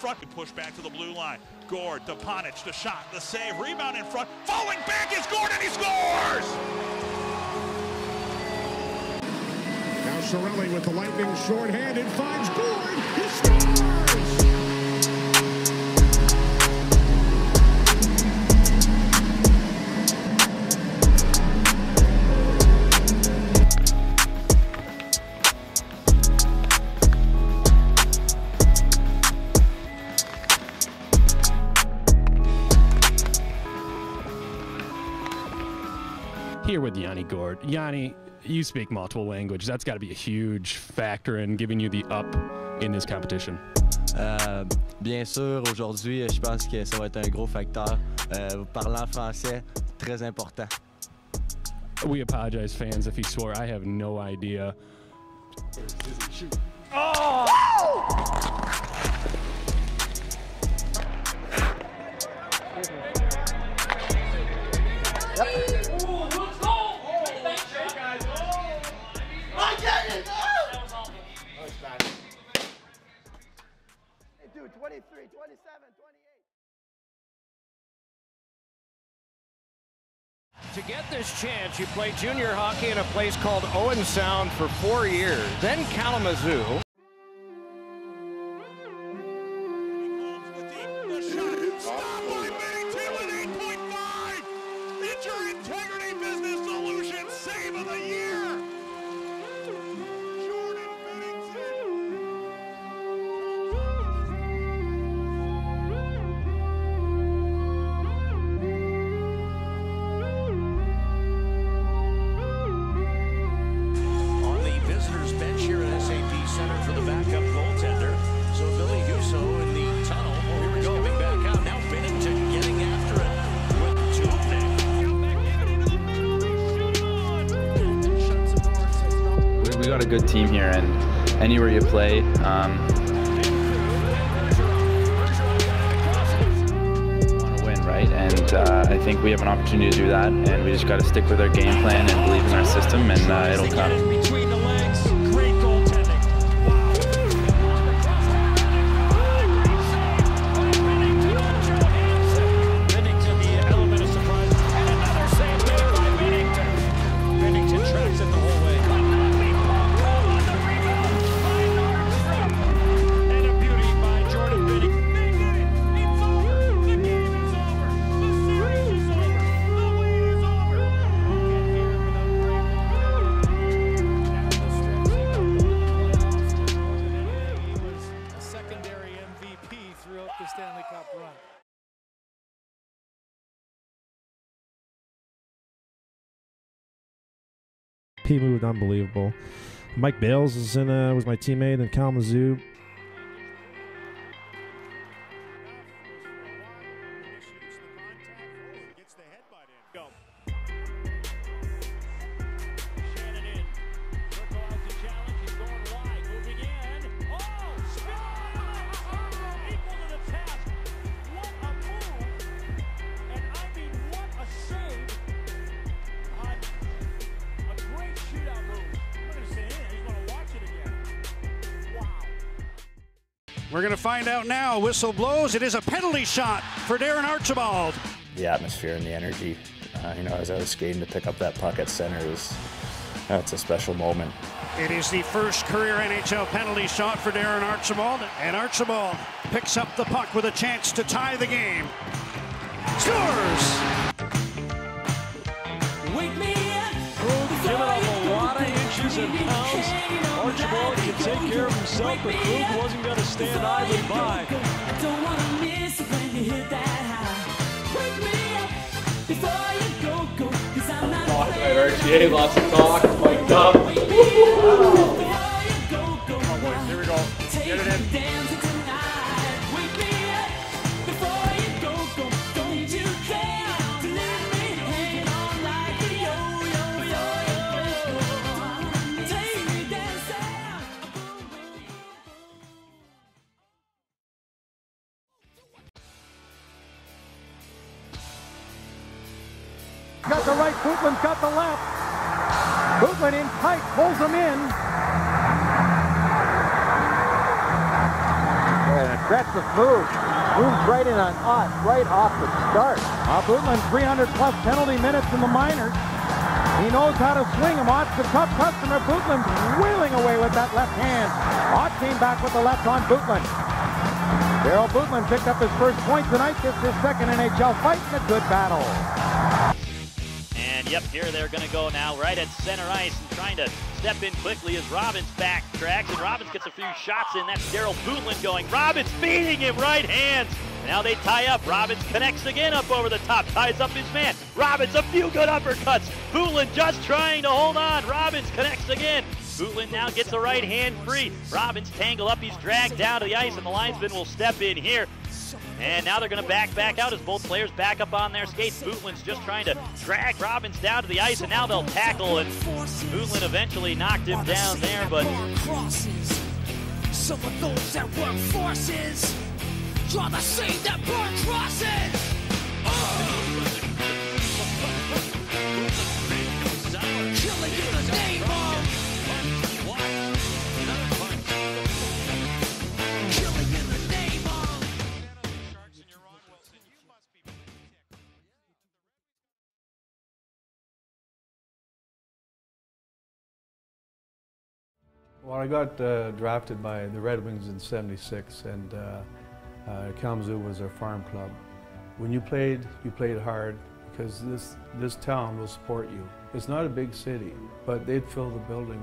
front. Push back to the blue line. Gord, to Ponic, the shot, the save, rebound in front. Falling back is Gord, and he scores! Now Cirelli with the Lightning shorthanded finds Gord. He scores! Here with Yanni Gord. Yanni, you speak multiple languages. That's got to be a huge factor in giving you the up in this competition. Bien sûr, aujourd'hui, je pense que ça va être un gros facteur. Parlant français, très important. We apologize, fans, if he swore. I have no idea. Oh! Dude, 23, 27, 28. To get this chance, you play junior hockey in a place called Owen Sound for 4 years, then Kalamazoo. Stop by Bennington with 8.5! It's your integrity business solution save of the year! Jordan Bennington! On the visitors' bench here at SAP Center for the backup goaltender. So Billy Husso in the tunnel. Oh, here we go. Coming back out. Now Bennington getting after it with two neck. We got a good team here, and anywhere you play, want to win, right? And I think we have an opportunity to do that, and we just got to stick with our game plan and believe in our system, and it'll come. Between the legs, great goaltending. Wow. Bennington, the element of surprise. And another save made by Bennington. Bennington tracks it the whole way. On the rebound by Nordstrom. And a beauty by Jordan Bennington. They did it. It's over. The game is over. The series is over. The wait is over. He was a secondary MVP throughout the Stanley Cup run. He moved unbelievable. Mike Bales was my teammate in Kalamazoo. Gets the headbutt in. Go. Shannon in. Circle out the challenge. He's going wide. Moving in. Oh! Spin! Equal to the task. What a move! And I mean, what a save on a great shootout move. I'm going to say it. He's going to watch it again. Wow. We're going to find out now. Whistle blows. It is a penalty shot for Darren Archibald. The atmosphere and the energy, as I was skating to pick up that puck at center, it's a special moment. It is the first career NHL penalty shot for Darren Archibald, and Archibald picks up the puck with a chance to tie the game. Scores! Giving up a lot of inches and pounds. Archibald can take care of himself, but Krug wasn't going to stand idly by. Talk about RGA, lots of talk, mic'd up. Here we go. Get it in. Got the right, Bootman's got the left. Bootman in tight, pulls him in. Gretzky moves right in on Ott, right off the start. Butland, 300-plus penalty minutes in the minors. He knows how to swing him. Ott's a tough customer. Butland wheeling away with that left hand. Ott came back with the left on Butland. Daryl Butland picked up his first point tonight. This is his second NHL fight in a good battle. And yep, here they're going to go now right at center ice and trying to step in quickly as Robbins backtracks, and Robbins gets a few shots in. That's Daryl Butland going. Robbins feeding him right hands. Now they tie up. Robbins connects again up over the top, ties up his man. Robbins, a few good uppercuts. Butland just trying to hold on. Robbins connects again. Butland now gets a right hand free. Robbins tangle up. He's dragged down to the ice, and the linesman will step in here. And now they're going to back out as both players back up on their skates. Butland's just trying to drag Robbins down to the ice, and now they'll tackle, and Butland eventually knocked him down there, but some of those that work forces draw the same that burn crosses. Killing in the name of Well, I got drafted by the Red Wings in '76, and Kalamazoo was our farm club. When you played hard because this town will support you. It's not a big city, but they'd fill the building.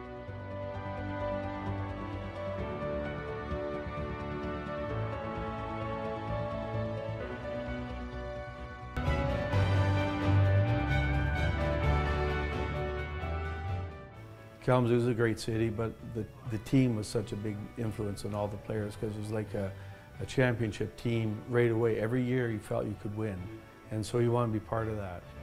Kalamazoo is a great city, but the team was such a big influence on all the players because it was like a championship team right away. Every year you felt you could win, and so you want to be part of that.